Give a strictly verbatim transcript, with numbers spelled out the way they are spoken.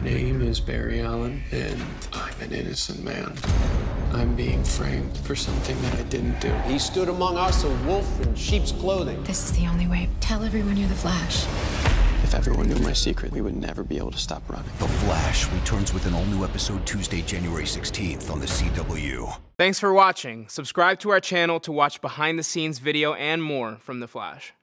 name is Barry Allen, and I'm an innocent man. I'm being framed for something that I didn't do. He stood among us, a wolf in sheep's clothing. This is the only way. Tell everyone you're the Flash. If everyone knew my secret, we would never be able to stop running. The Flash returns with an all-new episode Tuesday, January sixteenth on the C W. Thanks for watching. Subscribe to our channel to watch behind-the-scenes video and more from The Flash.